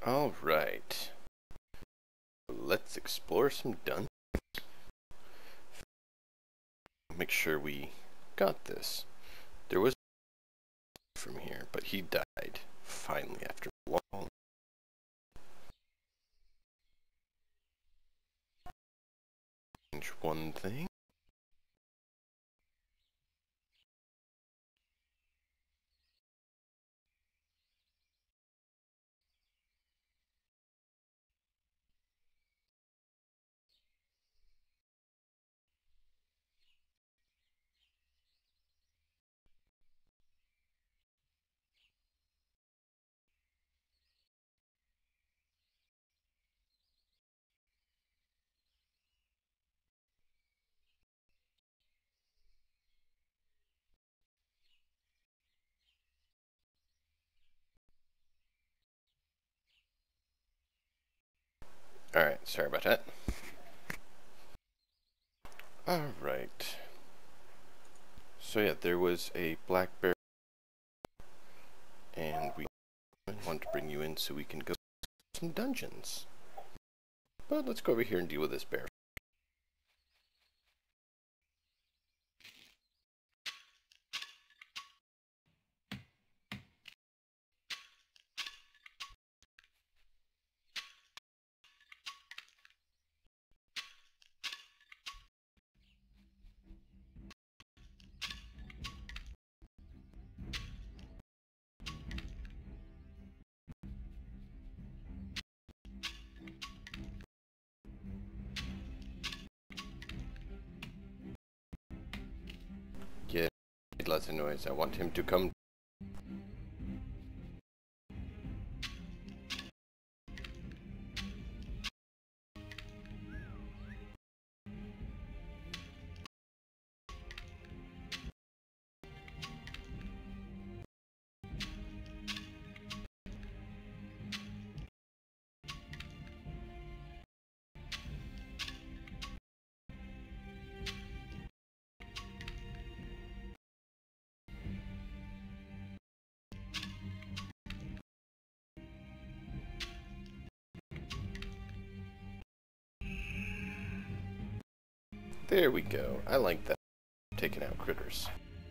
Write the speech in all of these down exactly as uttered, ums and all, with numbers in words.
Alright. Let's explore some dungeons. Make sure we got this. There was from here, but he died finally after long. Change one thing. Alright, sorry about that. Alright. So yeah, there was a black bear, and we wanted to bring you in so we can go to some dungeons. But let's go over here and deal with this bear. Yeah, made lots of noise. I want him to come. There we go. I like that. Taking out critters.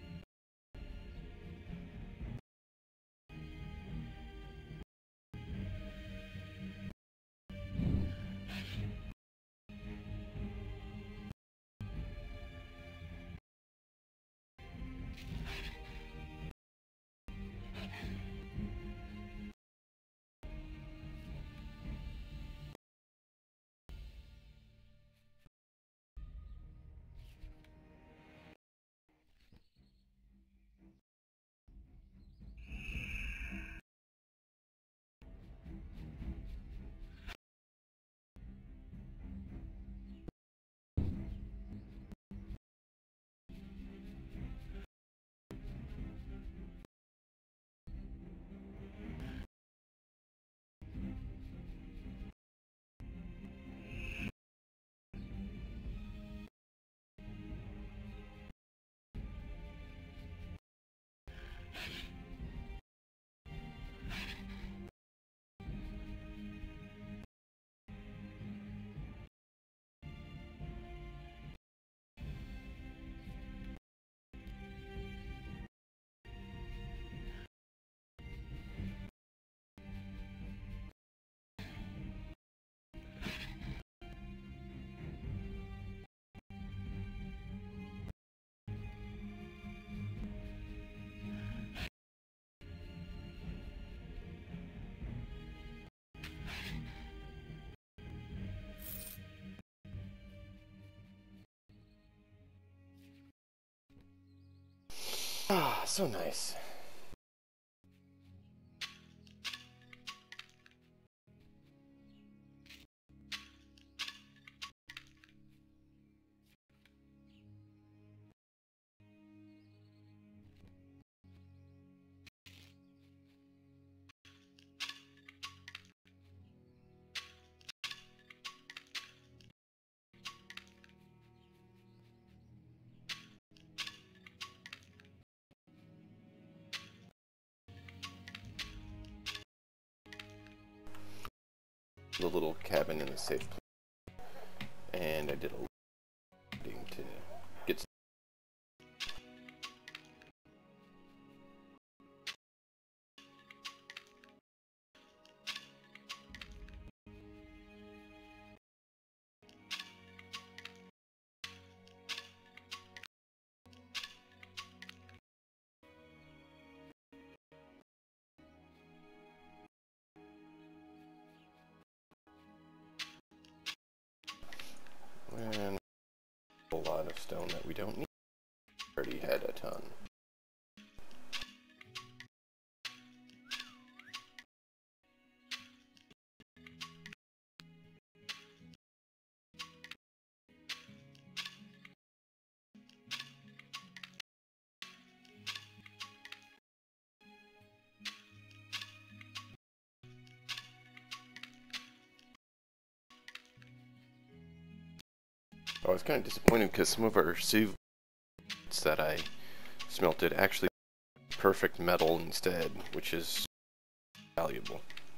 Ah, so nice. the little cabin in the safe place, and I did a little to get. And a lot of stone that we don't need. Already had a ton. I was kind of disappointed because some of our sieve that I smelted actually perfect metal instead, which is valuable.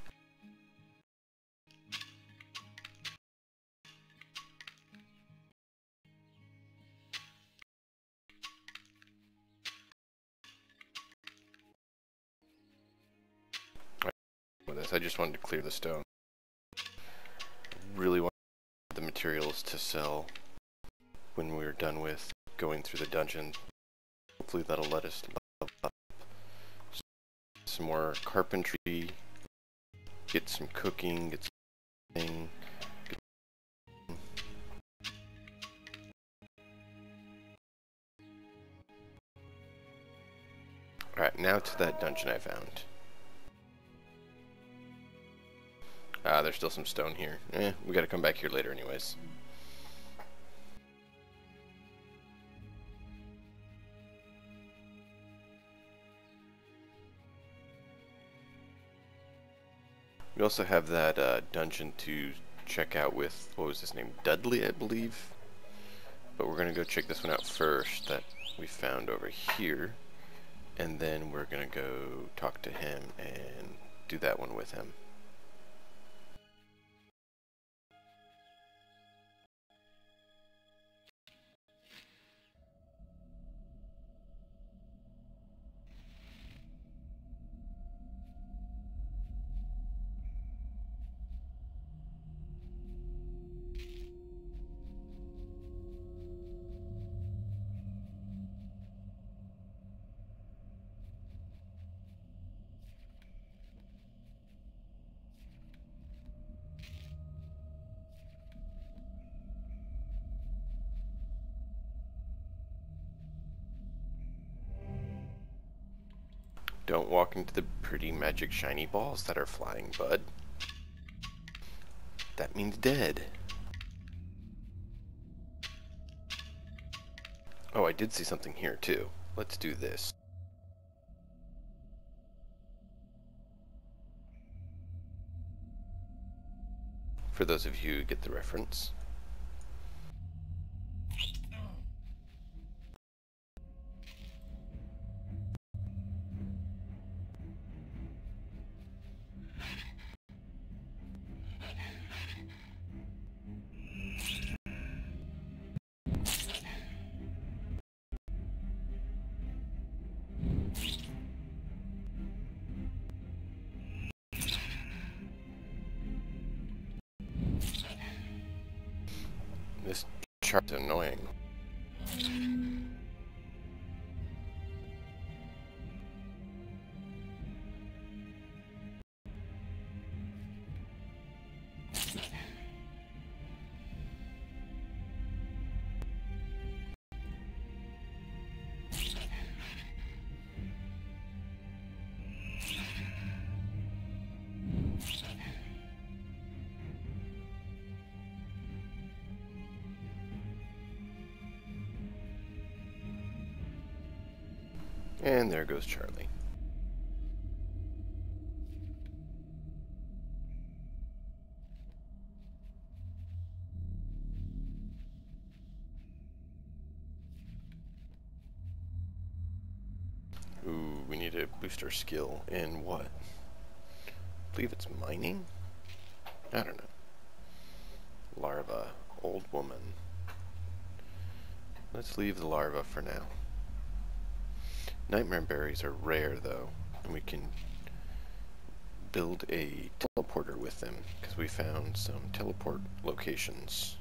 With this, I just wanted to clear the stone. Really want the materials to sell when we're done with going through the dungeon. Hopefully that'll let us level up some more carpentry, get some cooking, get some thing. Alright, now to that dungeon I found. Ah, there's still some stone here. Eh, we gotta come back here later anyways. We also have that uh, dungeon to check out with, what was his name, Dudley, I believe? But we're gonna go check this one out first, that we found over here. And then we're gonna go talk to him and do that one with him. Don't walk into the pretty magic shiny balls that are flying, bud. That means dead. Oh, I did see something here too. Let's do this. For those of you who get the reference. This chart's annoying. And there goes Charlie. Ooh, we need to boost our skill in what? I believe it's mining? I don't know. Larva. Old woman. Let's leave the larva for now. Nightmare berries are rare though, and we can build a teleporter with them because we found some teleport locations.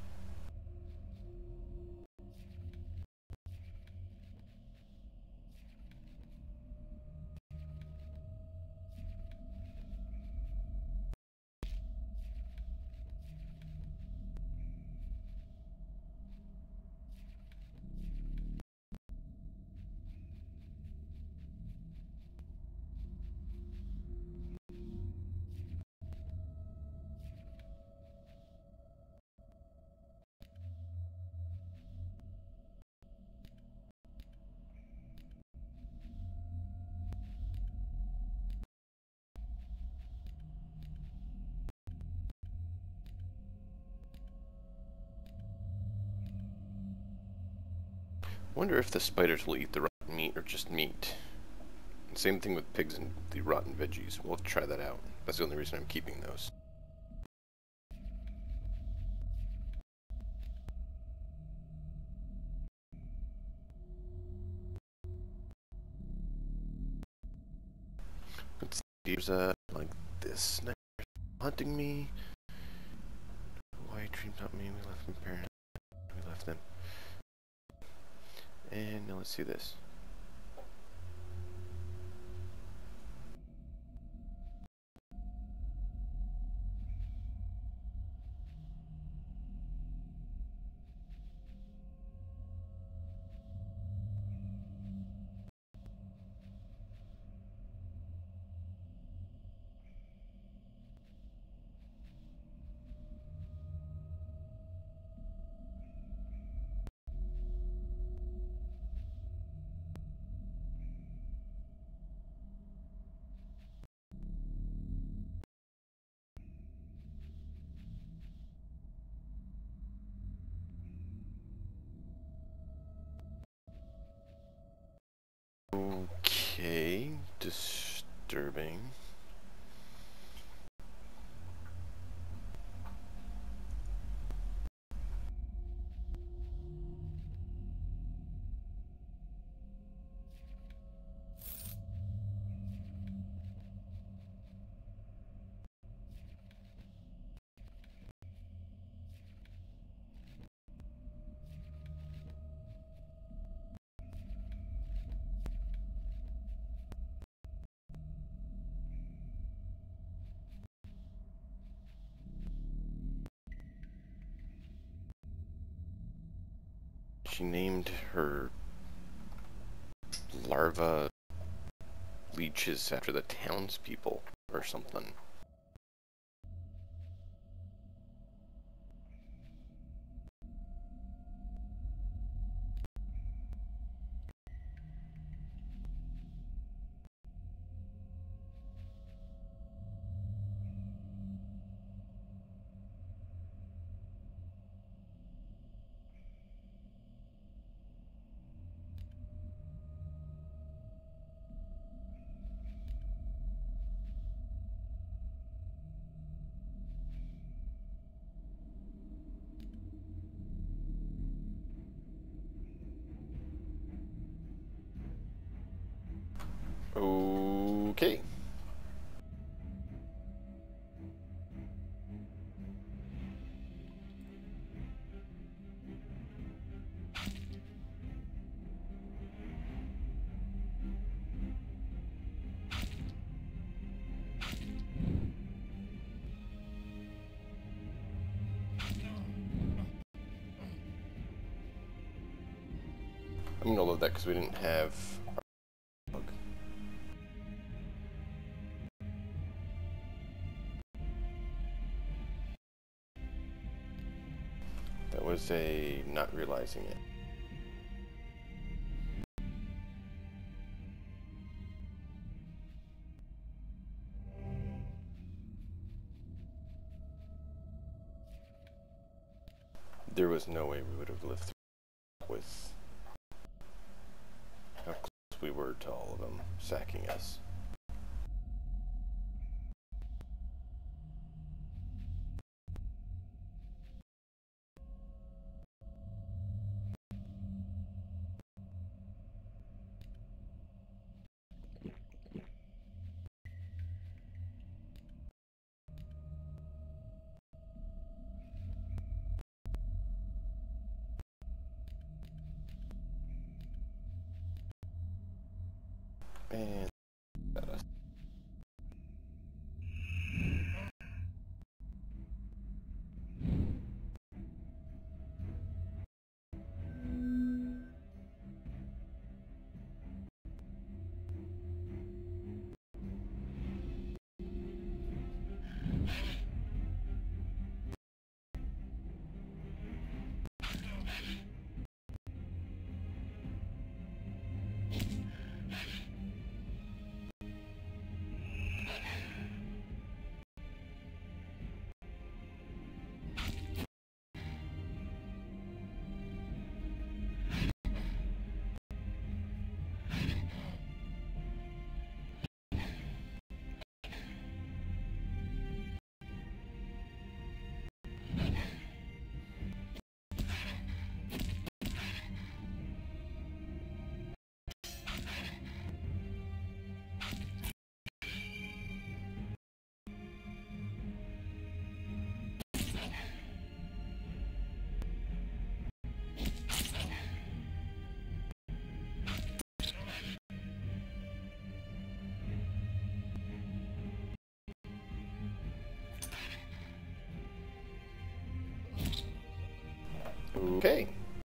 Wonder if the spiders will eat the rotten meat or just meat. Same thing with pigs and the rotten veggies. We'll have to try that out. That's the only reason I'm keeping those. Let's see. There's uh, like this sniper hunting me. Why dreamed not me? We left them parents. We left them. And now let's see this. Okay, disturbing. She named her larva leeches after the townspeople or something. Okay. I'm gonna load that because we didn't have our bug. That was a not realizing it. There was no way we would have lived through with how close we were to all of them sacking us. And okay.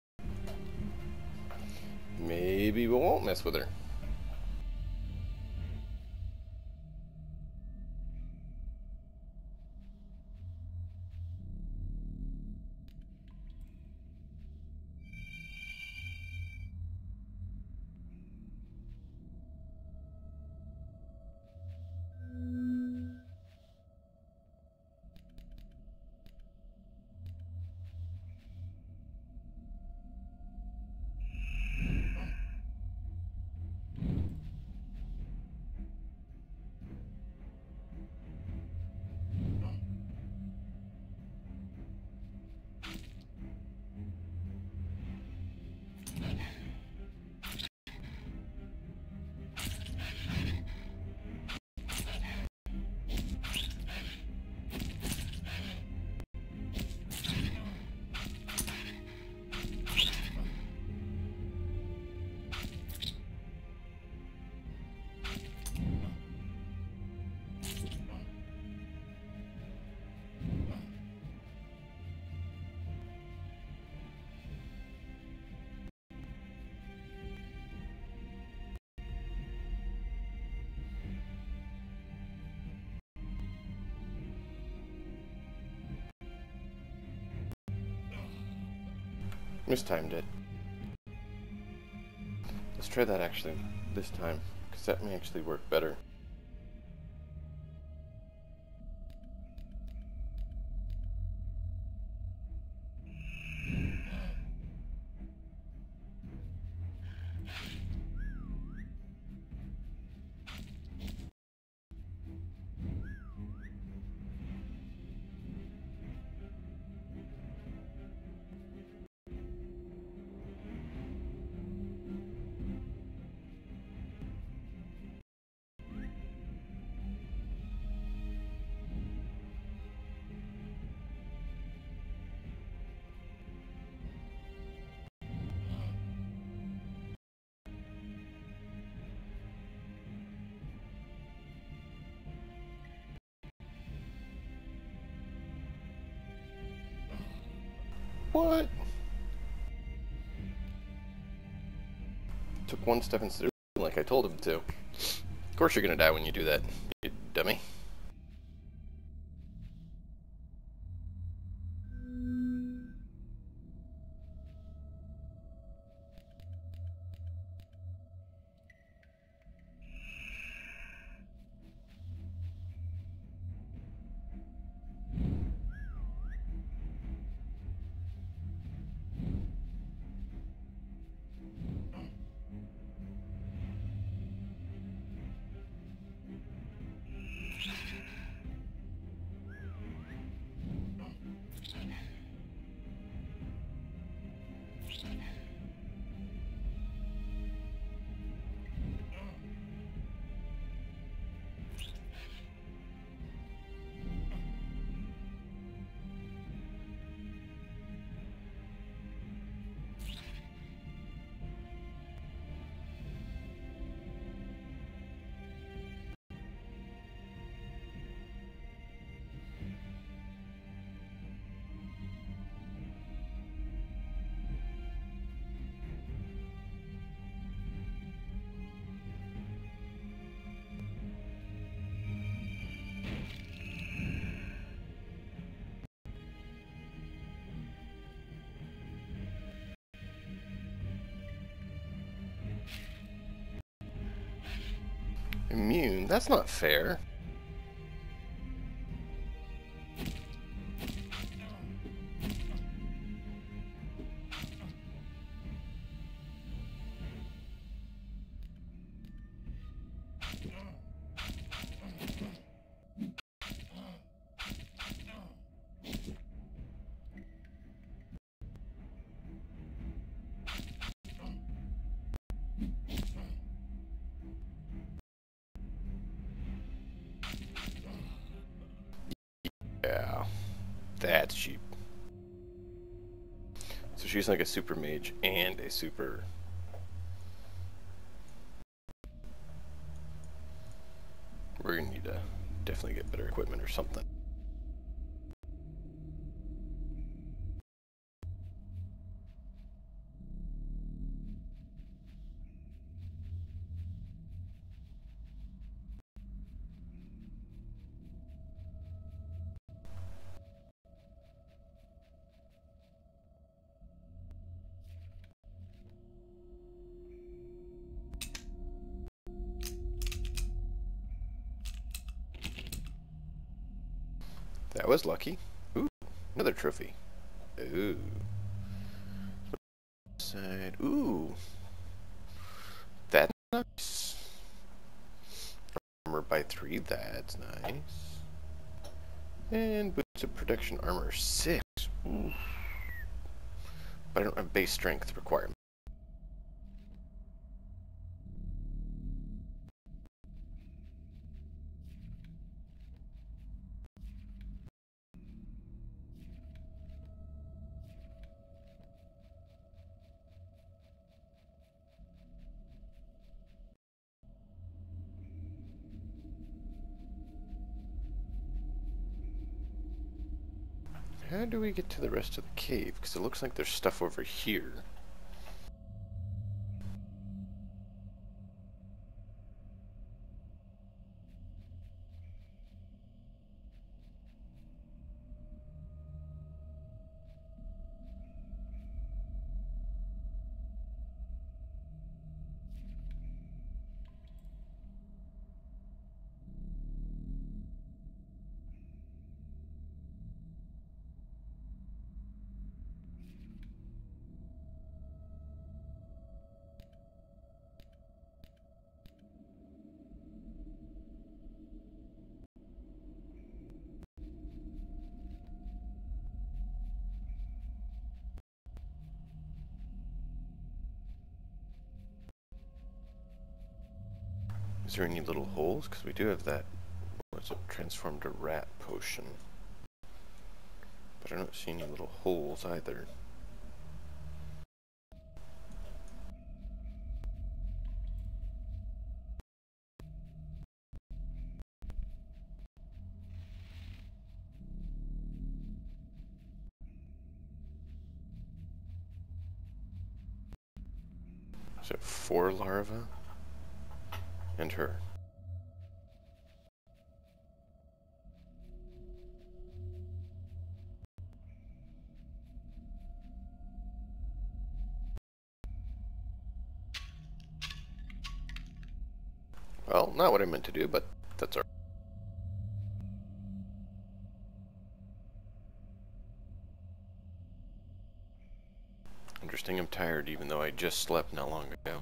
Maybe we won't mess with her. Mistimed it. Let's try that actually this time, because that may actually work better. What? Took one step instead of like I told him to. Of course you're gonna die when you do that, you dummy. Immune? That's not fair. Yeah, that's cheap. So she's like a super mage and a super... We're gonna need to definitely get better equipment or something. That was lucky. Ooh, another trophy. Ooh. Side. Ooh. That's nice. Armor by three, that's nice. And boots of protection armor six. Ooh. But I don't have base strength requirement. How do we get to the rest of the cave? Because it looks like there's stuff over here. Is there any little holes? Because we do have that, what's it, transformed to rat potion. But I don't see any little holes either. So four larvae and her. Well, not what I meant to do, but that's all right. Interesting, I'm tired even though I just slept not long ago.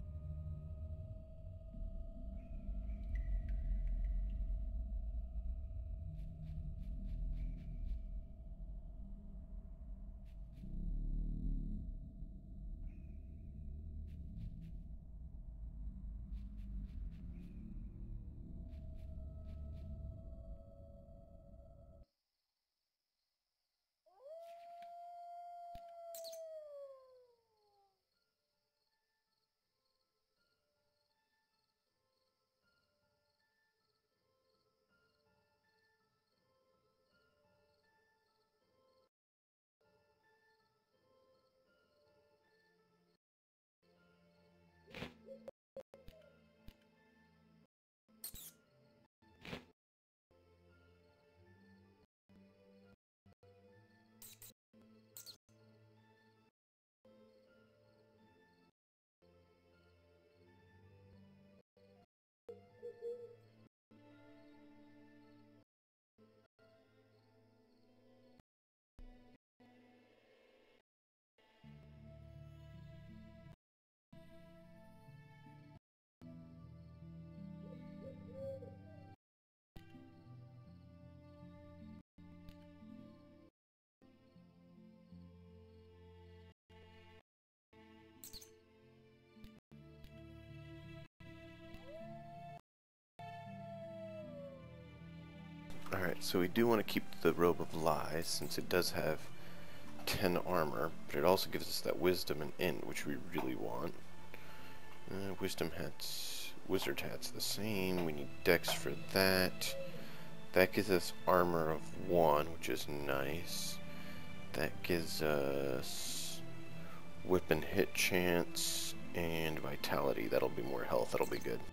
Alright, so we do want to keep the Robe of Lies, since it does have ten armor, but it also gives us that Wisdom and Int, which we really want. Uh, wisdom hats, Wizard hats the same, we need Dex for that. That gives us armor of one, which is nice. That gives us whip and hit chance and vitality. That'll be more health, that'll be good.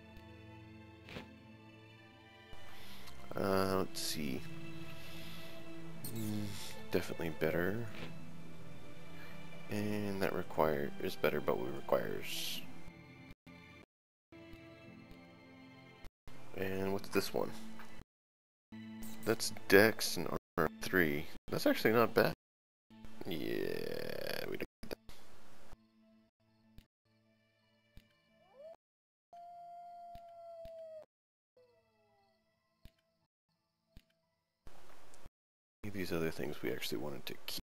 Uh, let's see. Mm, definitely better. And that require is better, but we requires. And what's this one? That's Dex and armor three. That's actually not bad. Yeah, we don't get that. These other things we actually wanted to keep.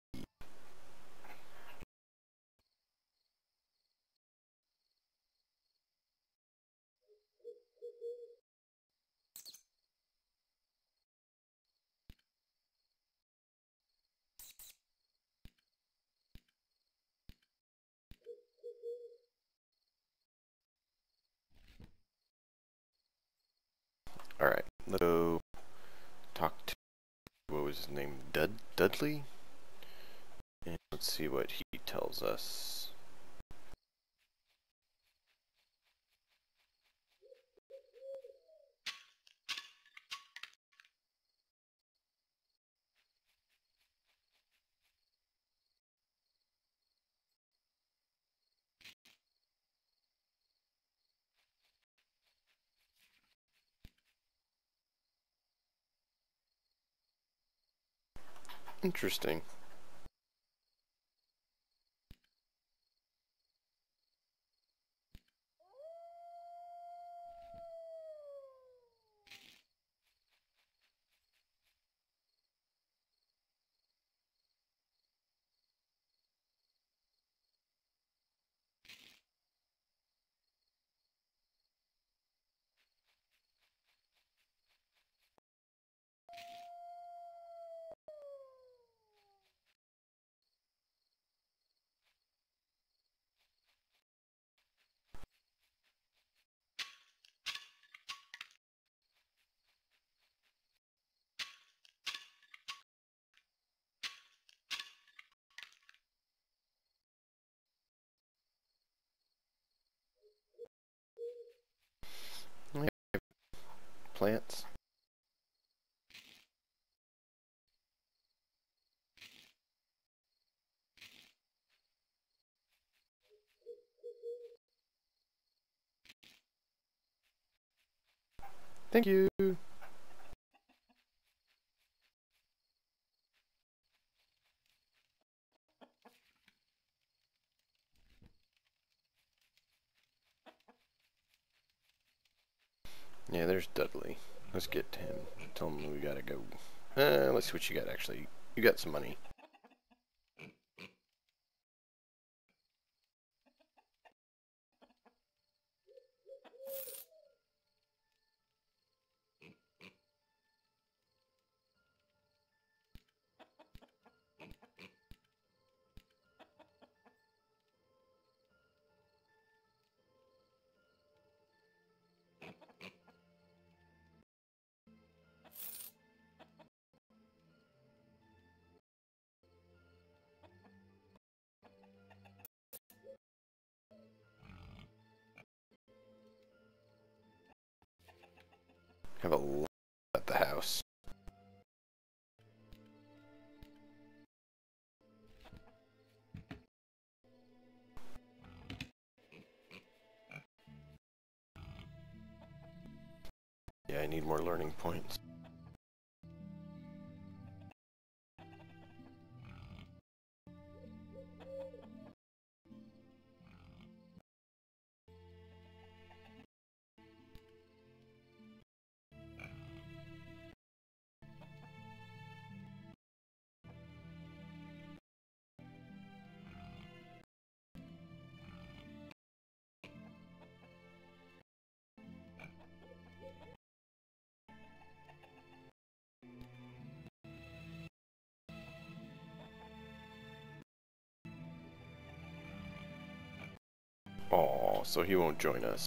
Alright, let's go talk to, what was his name, Dud Dudley? And let's see what he tells us. Interesting. Yeah, plants. Thank you. Yeah, there's Dudley. Let's get to him. Tell him we gotta go. Uh, let's see what you got, actually. You got some money. Have a look at the house. Yeah, I need more learning points. Aw, so he won't join us.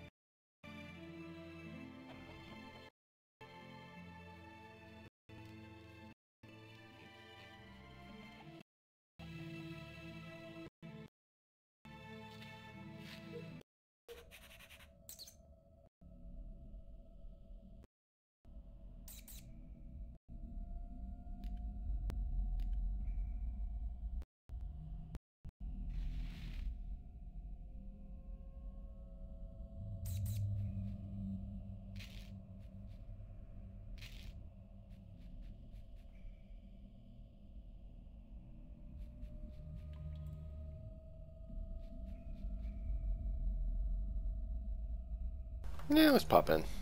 Yeah, let's pop in.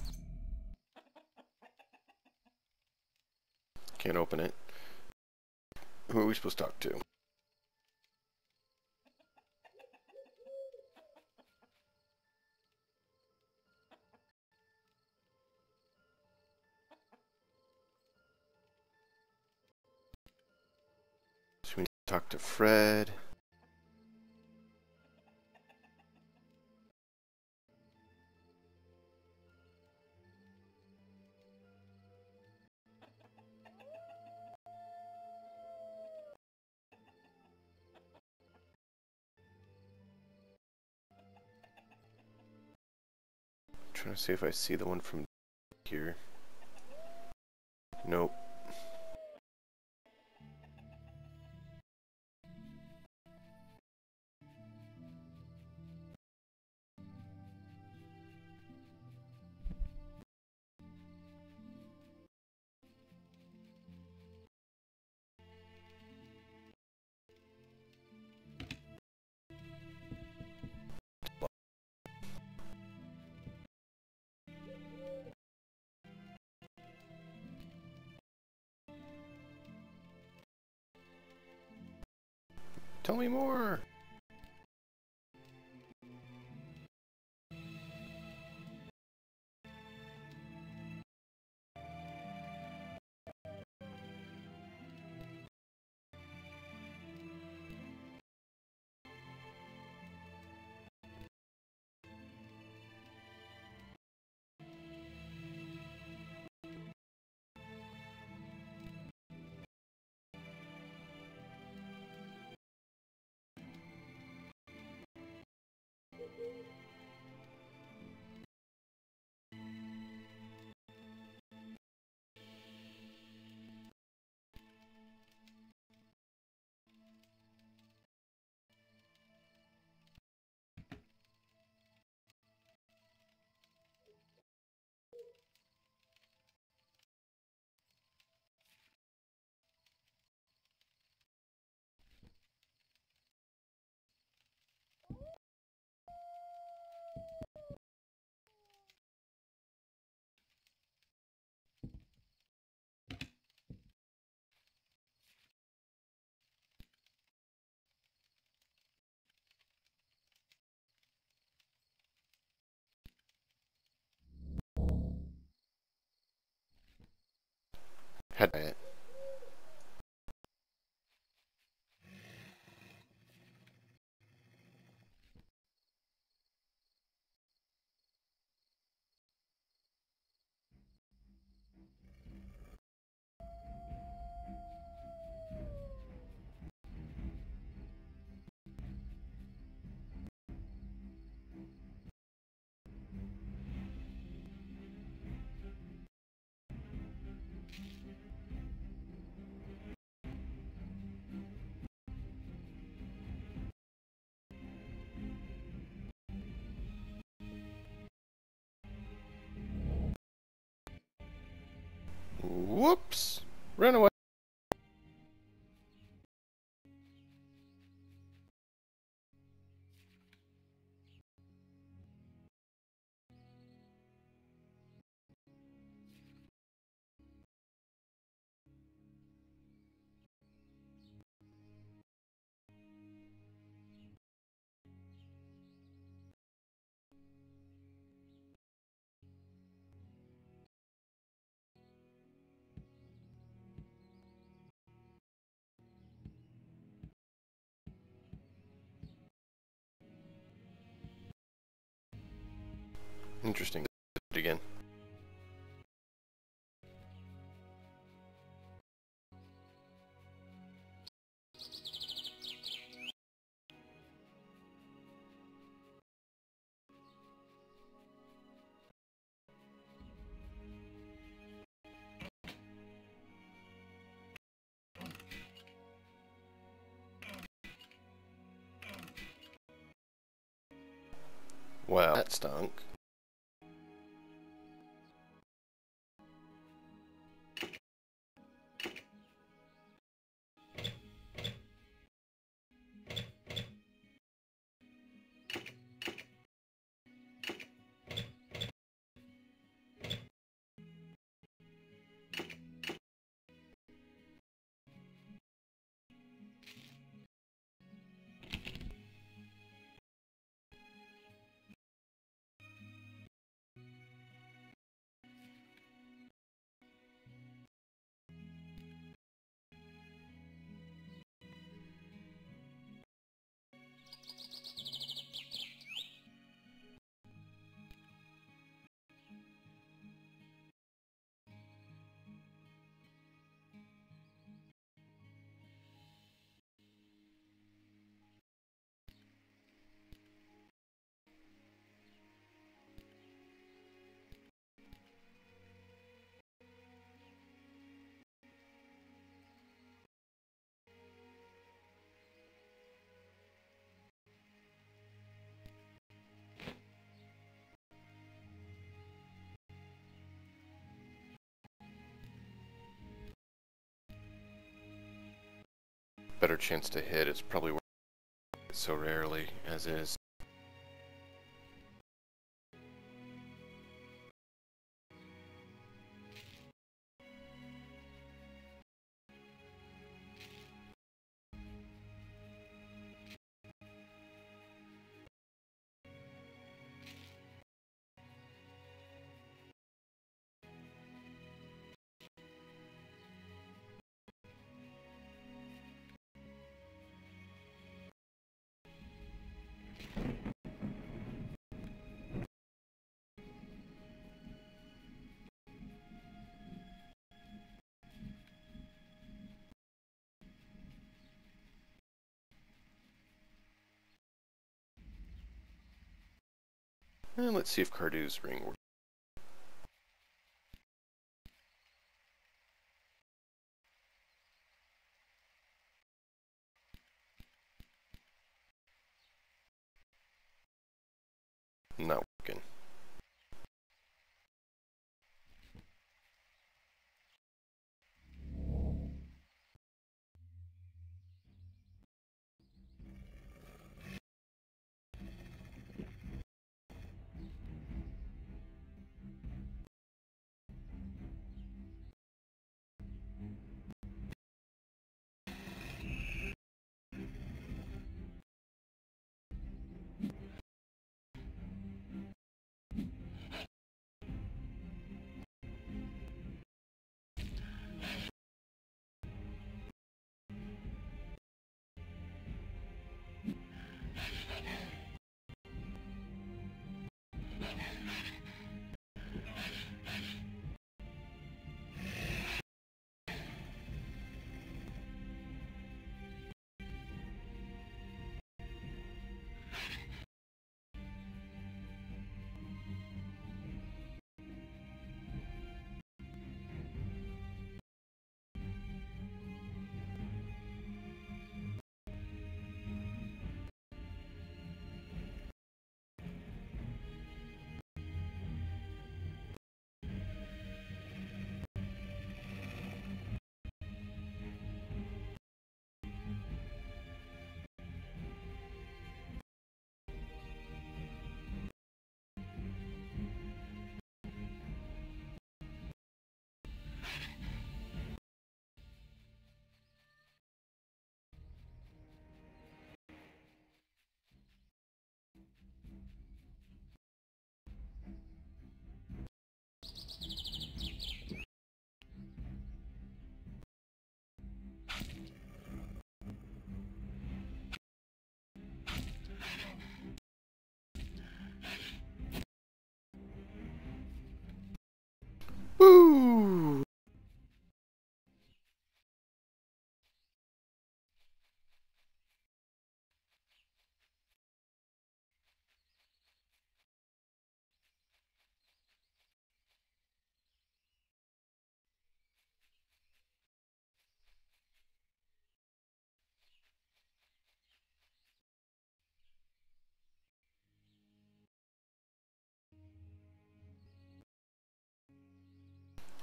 Can't open it. Who are we supposed to talk to? So we need to talk to Fred. Trying to see if I see the one from here. Nope. Tell me more. Had it. Whoops! Run away! Interesting. Again. Wow, that stunk. Better chance to hit. It's probably worth it so rarely as is. And let's see if Cardew's ring works. Not working.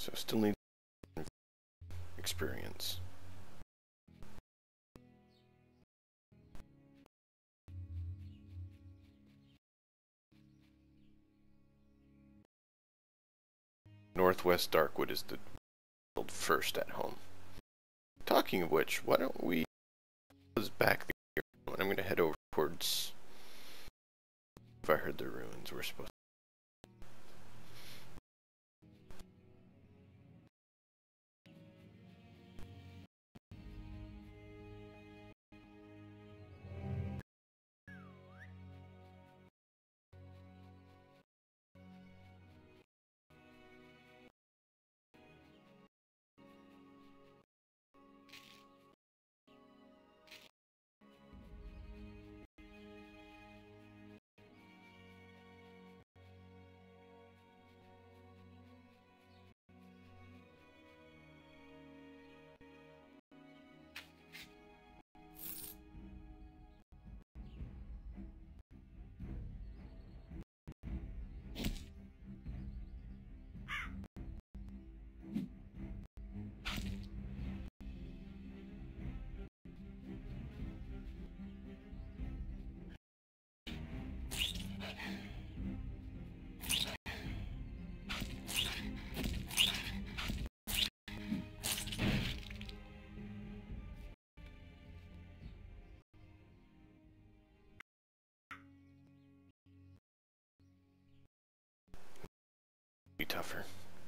So still need experience. Northwest Darkwood is the build first at home. Talking of which, why don't we close back the I'm going to head over towards, if I heard the ruins, we're supposed to. Be tougher.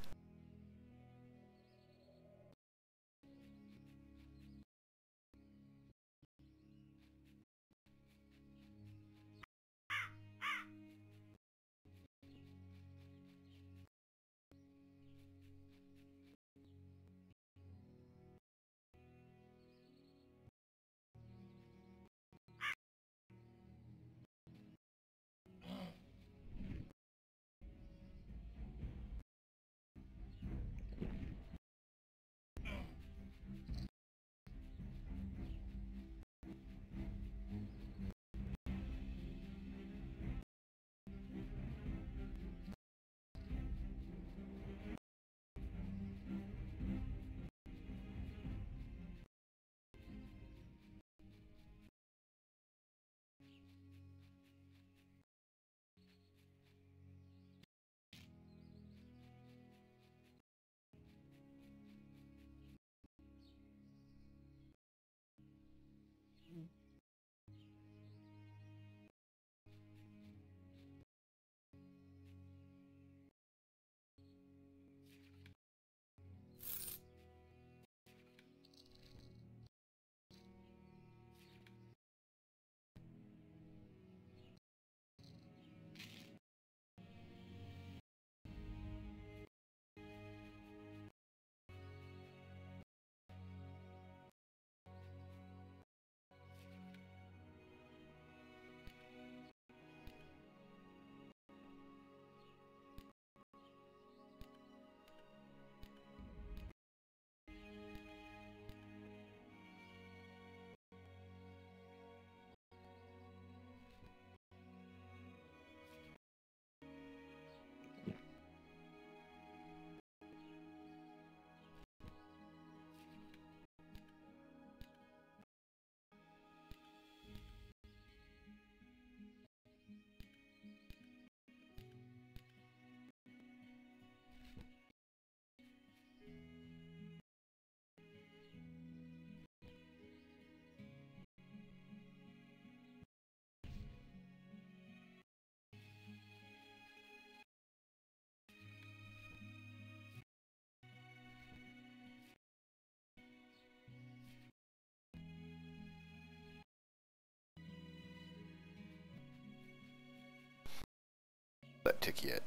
That tick yet.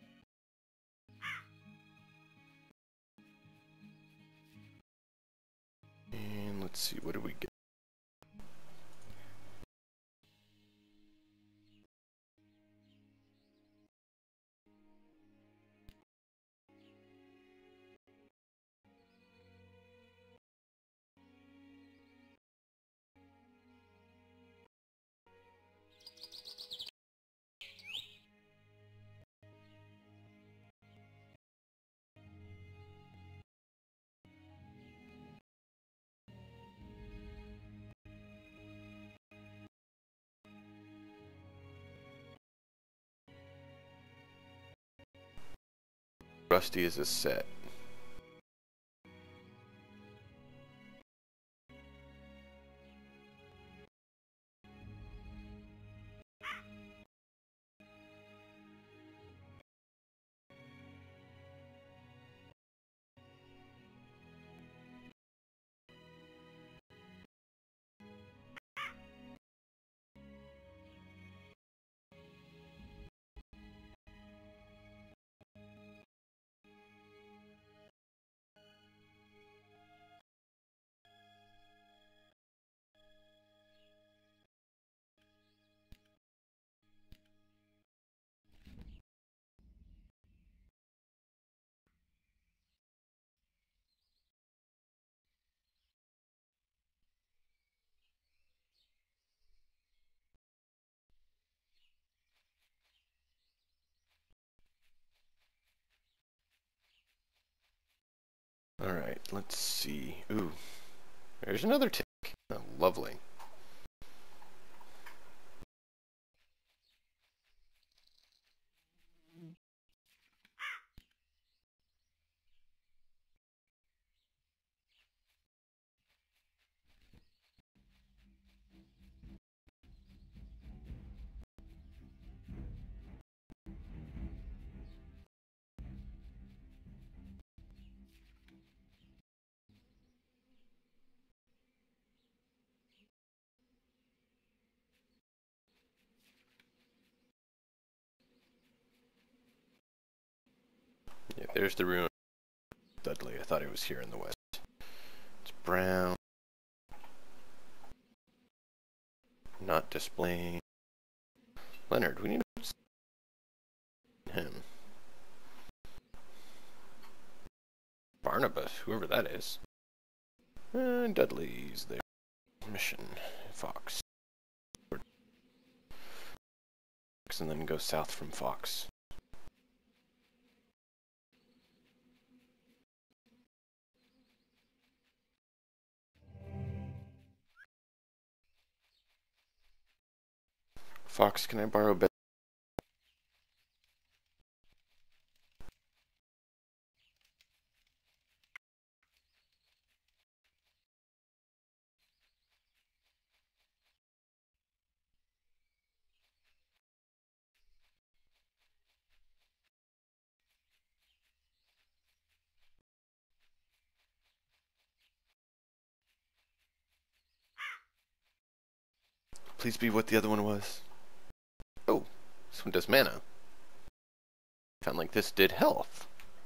And let's see, what do we get? rusty is a set. Alright, let's see. Ooh, there's another tick. Oh, lovely. Yeah, there's the ruin of Dudley. I thought it was here in the west. It's brown. Not displaying. Leonard, we need to see him. Barnabas, whoever that is. And Dudley's there. Mission. Fox. And then go south from Fox. Fox, can I borrow a bed? Please be what the other one was. Oh, this one does mana. Found like this did health.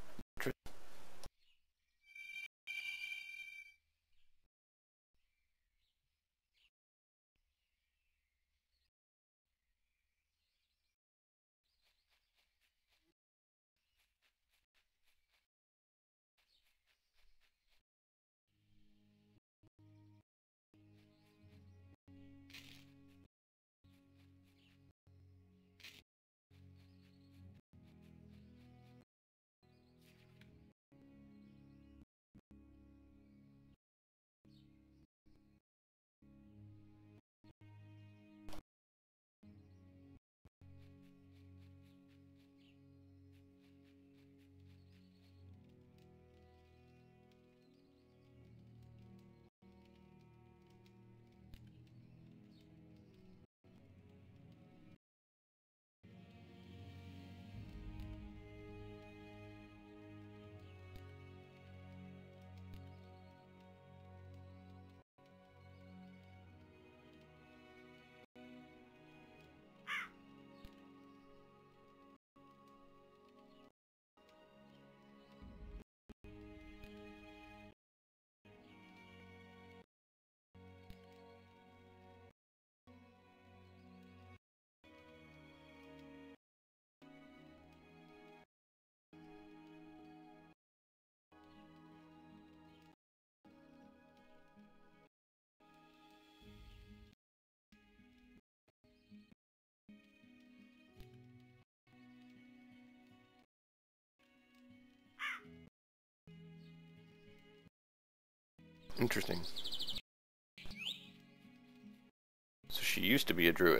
Interesting. So she used to be a druid.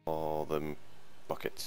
all the buckets.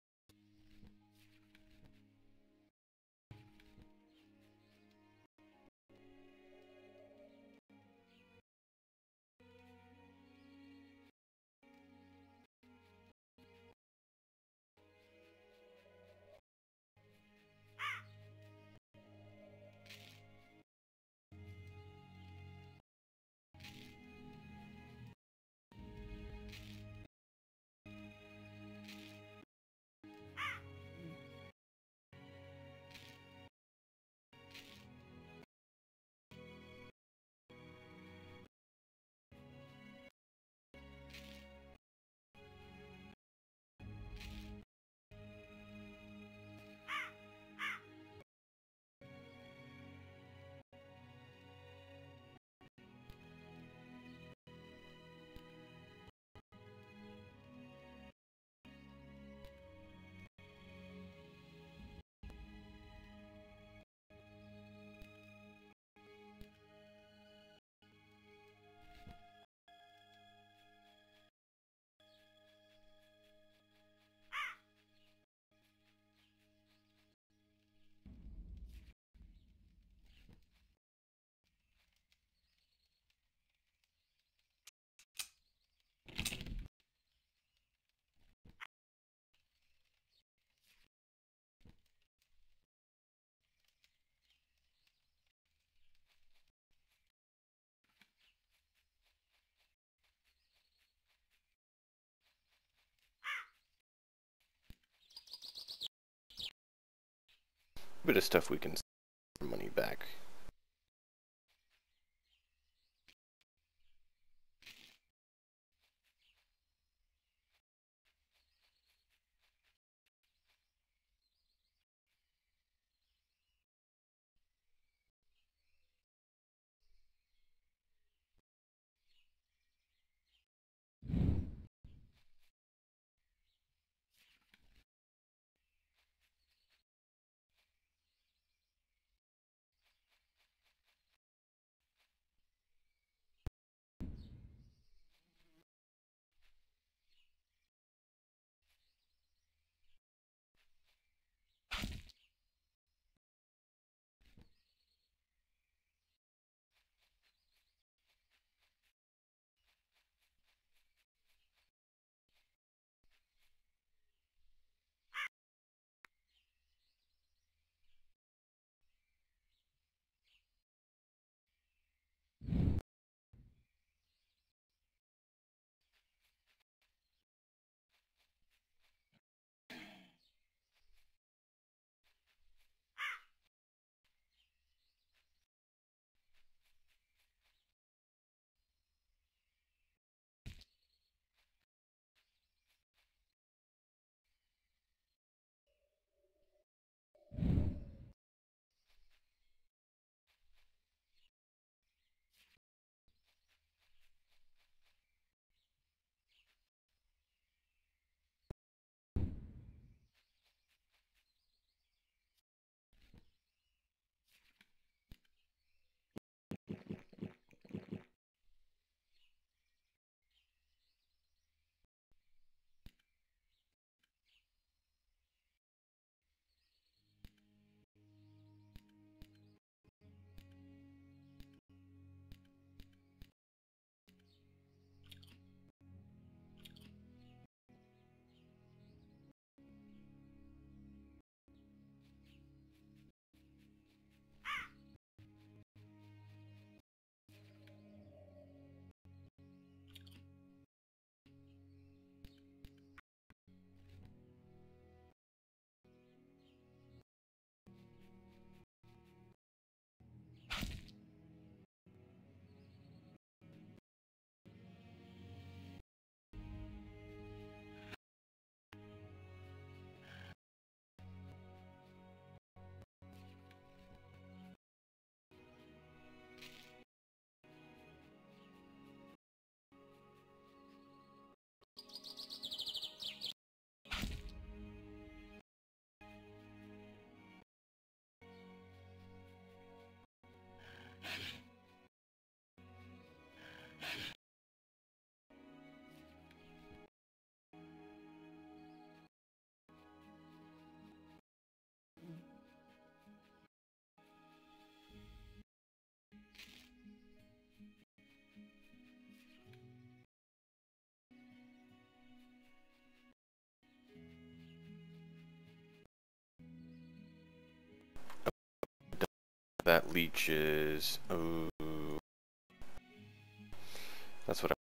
Bit of stuff we can sell for money back. that leeches. Oh, that's what I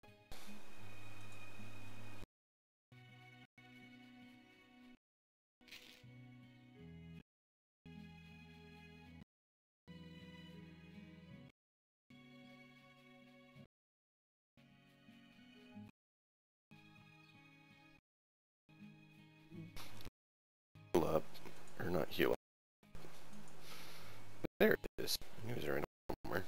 heal up, or not heal up. There it is. It was around somewhere.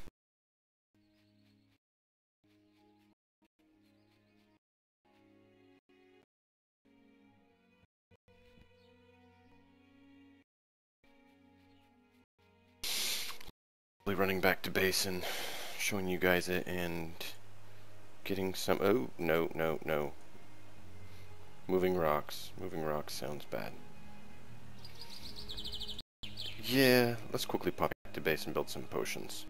Running back to base and showing you guys it and getting some. Oh, no, no, no. Moving rocks. Moving rocks sounds bad. Yeah, let's quickly pop back to base and build some potions.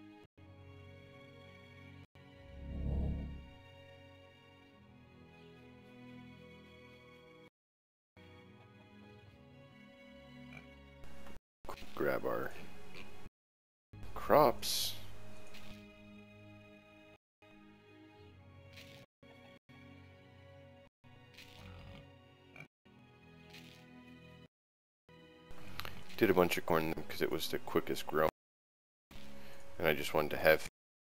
Grab our crops. Did a bunch of corn because it was the quickest growing, and I just wanted to have.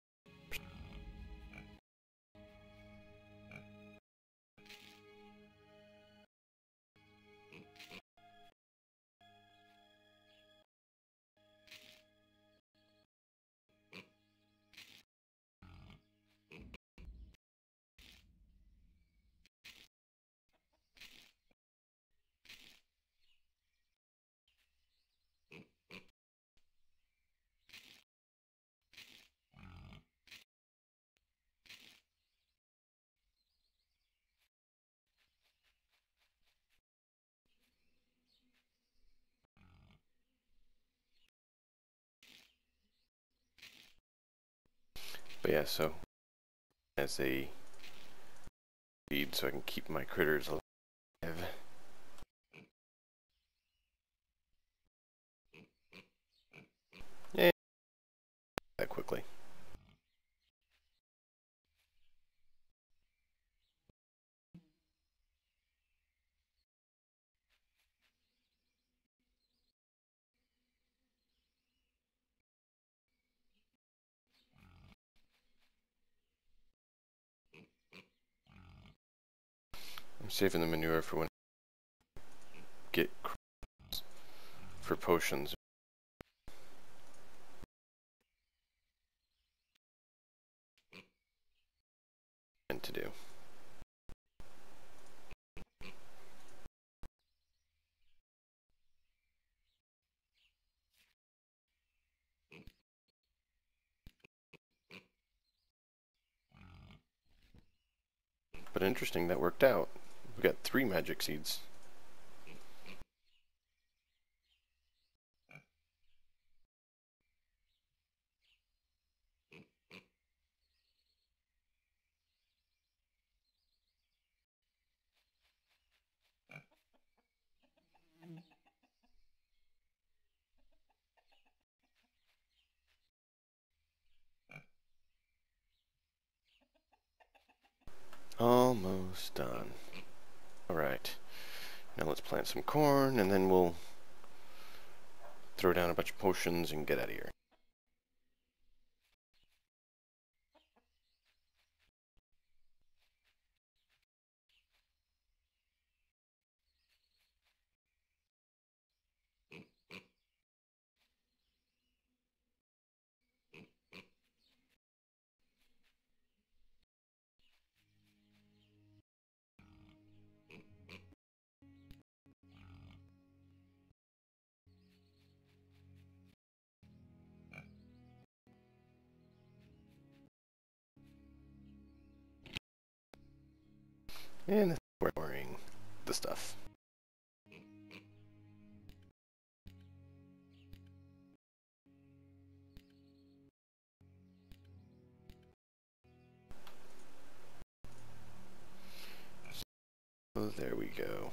But yeah, so as a feed, so I can keep my critters alive. Yeah, that quickly. I'm saving the manure for when I get crops for potions. And to do. But interesting, that worked out. We got three magic seeds. Almost done. Alright. Now let's plant some corn, and then we'll throw down a bunch of potions and get out of here. And this is where we're wearing the stuff. So there we go.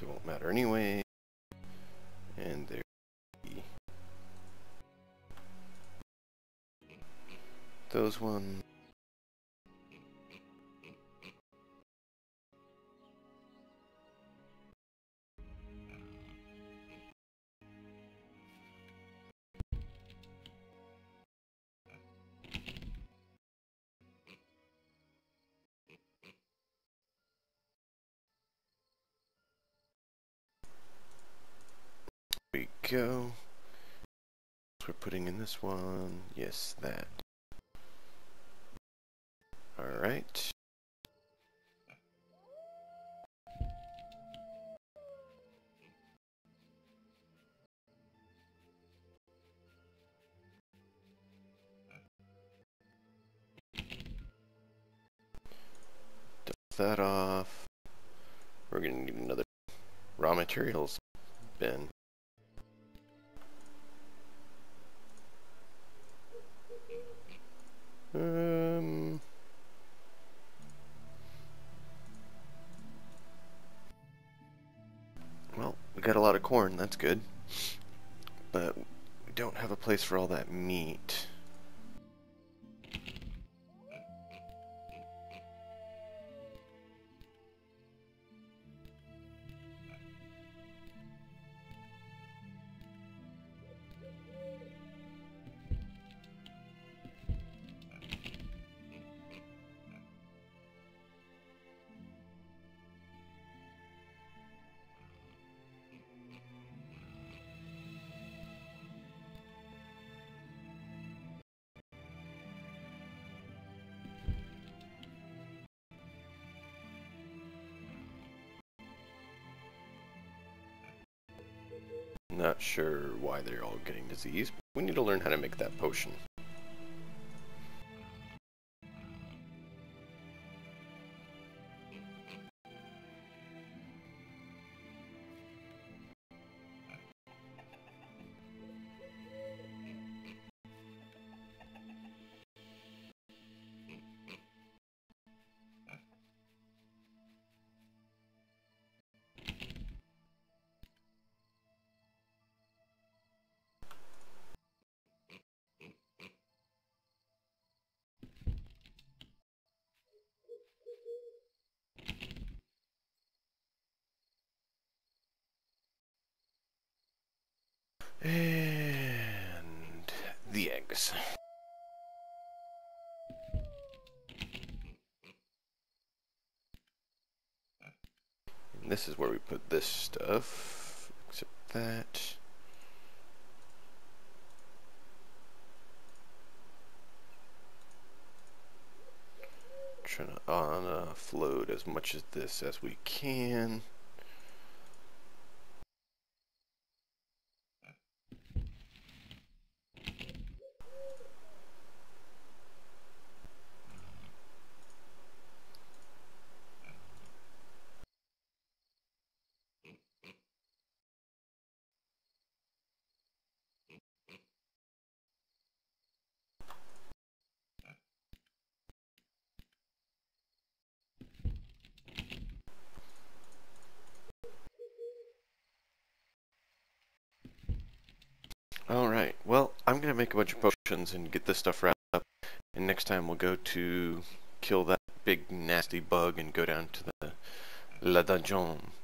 it won't matter anyway. And there. Those ones. There we go. We're putting in this one. Yes, that. Alright. Dust that off. We're gonna need another raw materials bin. Um, well, we got a lot of corn, that's good. But we don't have a place for all that meat. Not sure why they're all getting disease. We need to learn how to make that potion. And the eggs. And this is where we put this stuff, except that. Trying to offload as much of this as we can. Alright, well, I'm going to make a bunch of potions and get this stuff wrapped up, and next time we'll go to kill that big nasty bug and go down to the La Dungeon.